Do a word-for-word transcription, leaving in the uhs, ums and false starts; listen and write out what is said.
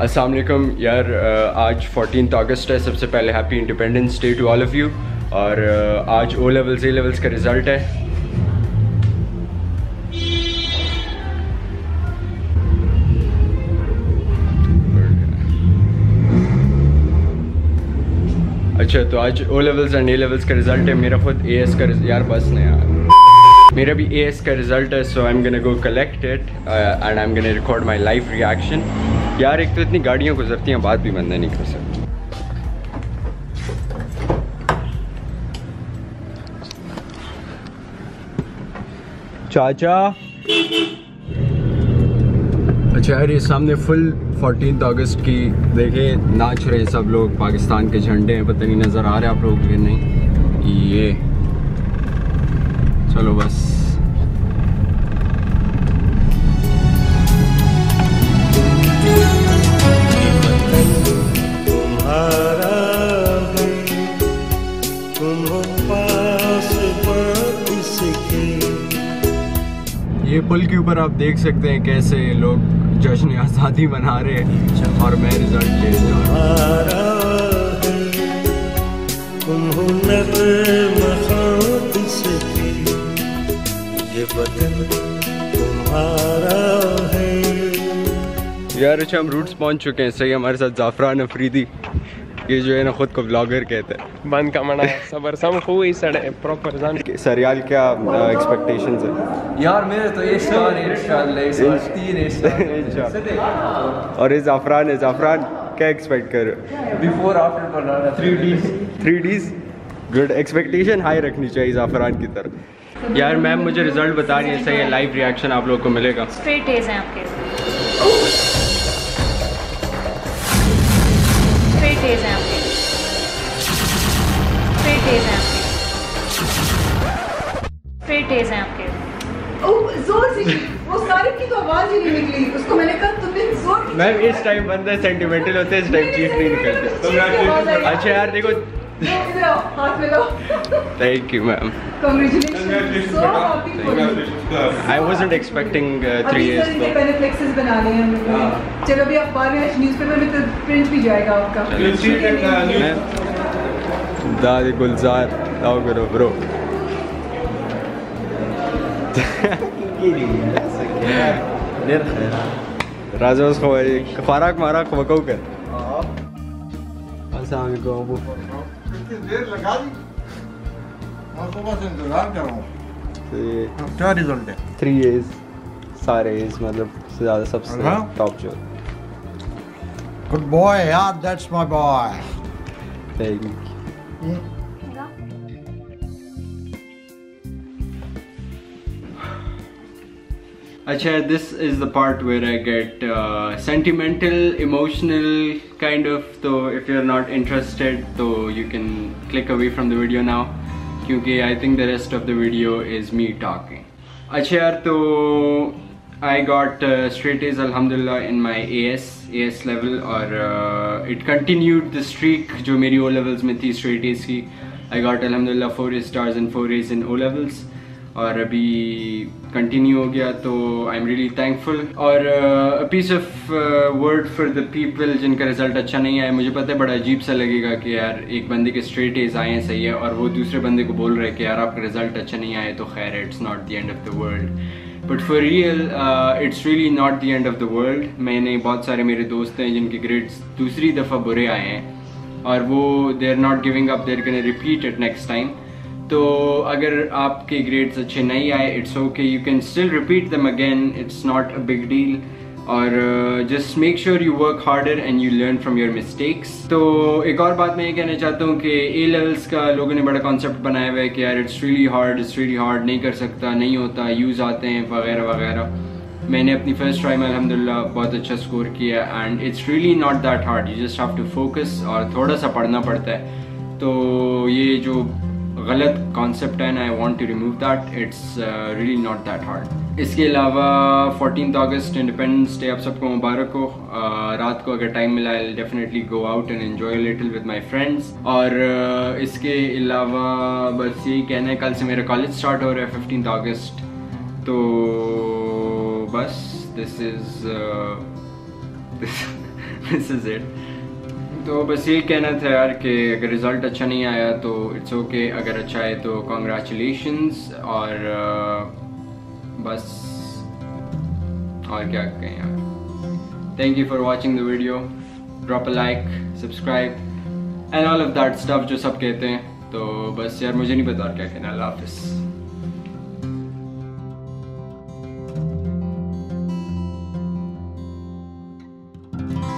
अस्सलाम वालेकुम यार, आज फोर्टीन अगस्त है। सबसे पहले happy independence day to all of you. और आज ओ लेवल्स ए लेवल्स का रिज़ल्ट है। अच्छा, तो आज O levels and A levels का रिज़ल्ट है। मेरा खुद ए एस का यार बस नहीं यार मेरा भी ए एस का रिज़ल्ट है। So I am gonna go collect it and I am gonna record my live reaction. यार एक तो इतनी गाड़ियाँ गुजरती हैं, बात भी बंद नहीं कर सकती। चाचा अच्छा यार, ये सामने फुल फोर्टीन अगस्त की देखे नाच रहे हैं सब लोग। पाकिस्तान के झंडे हैं, पता नहीं नज़र आ रहे हैं आप लोगों के नहीं। ये चलो बस ये पुल के ऊपर आप देख सकते हैं कैसे लोग जश्न आज़ादी मना रहे हैं और मैं रिजल्ट ले जा यार। अच्छा, हम रूट्स पहुंच चुके हैं। सही, हमारे साथ जाफरान अफरीदी, ये जो है ना खुद को ब्लॉगर कहते हैं। बंद का मना सबर सम हुई सड़े प्रॉपर जान सर यार, क्या एक्सपेक्टेशंस है यार? मेरे तो ये स्टार है इंशाल्लाह, इस बार तीन स्टार। और ये जाफरान है। जाफरान क्या एक्सपेक्ट कर रहे हो? बिफोर आफ्टर बनाना three Ds three Ds good. Expectation high रखनी चाहिए जाफरान की तरफ। यार मैम मुझे रिजल्ट बता रही है, सही है। लाइव रिएक्शन आप लोग को मिलेगा। स्ट्रेट एज हैं आपके, स्ट्रेट एज हैं आपके, स्ट्रेट एज हैं आपके, स्ट्रेट एज हैं आपके। ओह जोर से वो सारी की तो आवाज ही नहीं निकली। उसको मैंने कहा तुमने जोर की। मैम इस टाइम बंदे सेंटिमेंटल होते हैं, इस टाइम चीख नहीं निकलते। अच्छा यार देखो, इधर आओ, हाथ मिलाओ। Thank you ma'am, congratulation, so happy for you. I wasn't expecting three years अभी सर बेनिफिट्स बना लिए हम लोगों ने। चलो अभी अखबार में, न्यूज़पेपर में तो प्रिंट भी जाएगा आपका। दादी गुलजार आओ करो ब्रो। राजा उसको फाराक मारा खवकौ कर। अस्सलाम वालेकुम अबू। देर लगा दी और सुबह से इंतजार कर रहा हूँ। क्या रिजल्ट है? थ्री एज सारे एज, मतलब सबसे ज़्यादा सबसे टॉप जो। गुड बॉय यार, that's my boy. Thank you. अच्छा, this is the part where I get uh, sentimental, emotional kind of. So if you're not interested, so you can click away from the video now, क्योंकि I think the rest of the video is me talking. अच्छा यार, तो I got uh, straight A's alhamdulillah in my A S A S level, और uh, it continued the streak जो मेरी O levels में थी straight A's की। I got alhamdulillah four A stars and four A's in O levels, और अभी continue हो गया। तो आई एम रियली थैंकफुल। और a piece of word for the people जिनका रिजल्ट अच्छा नहीं आया। मुझे पता है बड़ा अजीब सा लगेगा कि यार एक बंदे के स्ट्रेट एज आए हैं, सही है, और वो दूसरे बंदे को बोल रहे हैं कि यार आपका रिजल्ट अच्छा नहीं आया तो खैर it's not the end of the world. But for real it's really not the end of the world. मैंने बहुत सारे मेरे दोस्त हैं जिनके ग्रेड्स दूसरी दफ़ा बुरे आए हैं और वो they are not giving up, they are gonna repeat it next time. तो अगर आपके ग्रेड्स अच्छे नहीं आए, it's okay, you can still repeat them again, it's not a big deal. और just make sure you work harder and you learn from your mistakes. तो एक और बात मैं ये कहना चाहता हूँ कि ए लेवल्स का लोगों ने बड़ा कॉन्सेप्ट बनाया हुआ है कि यार it's really hard, it's really hard, नहीं कर सकता, नहीं होता, यूज़ आते हैं वगैरह वगैरह। मैंने अपनी फर्स्ट ट्राई में अल्हम्दुलिल्लाह बहुत अच्छा स्कोर किया and it's really not that hard, you just have to focus और थोड़ा सा पढ़ना पड़ता है। तो ये जो गलत कॉन्सेप्ट है ना, I want to remove that, it's really not that hard. इसके अलावा फोर्टीन अगस्त इंडिपेंडेंस डे आप सबको मुबारक हो। uh, रात को अगर टाइम मिला I definitely go out and enjoy little with my friends. और uh, इसके अलावा बस यही कहना है, कल से मेरा कॉलेज स्टार्ट हो रहा है फिफ्टीन अगस्त। तो बस this is this is it. तो बस ये कहना था यार कि अगर रिज़ल्ट अच्छा नहीं आया तो इट्स ओके, अगर अच्छा है तो कॉन्ग्रेचुलेशंस। और uh, बस और क्या कहें यार। Thank you for watching the video, drop a like, subscribe and all of that stuff जो सब कहते हैं। तो बस यार मुझे नहीं पता और क्या कहना। अल्लाह हाफिज़। you